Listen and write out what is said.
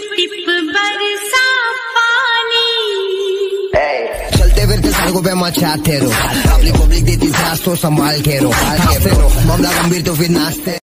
Tip बरसा पानी। चलते फिरते सड़कों पे मचाते रहो, पब्लिक देती सास तो संभाल के रो, मामला गंभीर तो फिर नाचते।